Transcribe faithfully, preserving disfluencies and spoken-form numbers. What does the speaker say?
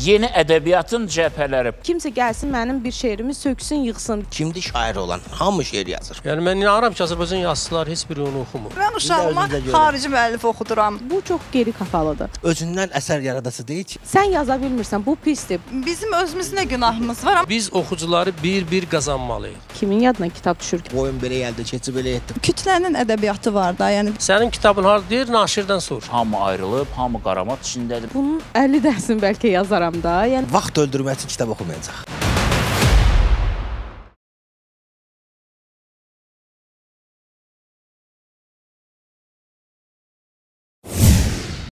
Yeni ədəbiyyatın cəbhələri. Kimsə gəlsin mənim bir şeirimi söksün, yıxsın. Kimdir şair olan? Hamı şeir yazır. Yəni mən inanıram ki, Azərbaycan yazıçıları heç biri onu oxumur. Mən uşağıma xarici müəllif oxuduram. Bu çox geri kafalıdır. Özündən əsər yaradası deyil ki. Sən yaza bilmirsən, bu pisdir. Bizim özümüzün nə günahımız var? Biz oxucuları bir-bir qazanmalıyıq. Kimin yadına kitab düşür ki? Oyun belə gəldi, keçib belə etdim. Kütlənin ədəbiyyatı var da, yəni. Sənin kitabın harda deyir, naşirdən sor. Hamı ayrılıb, hamı qaramat içindədir. Bunun əlli dərsini bəlkə yazaram da. Yəni Vaxt öldürmək üçün kitab oxumayacaq.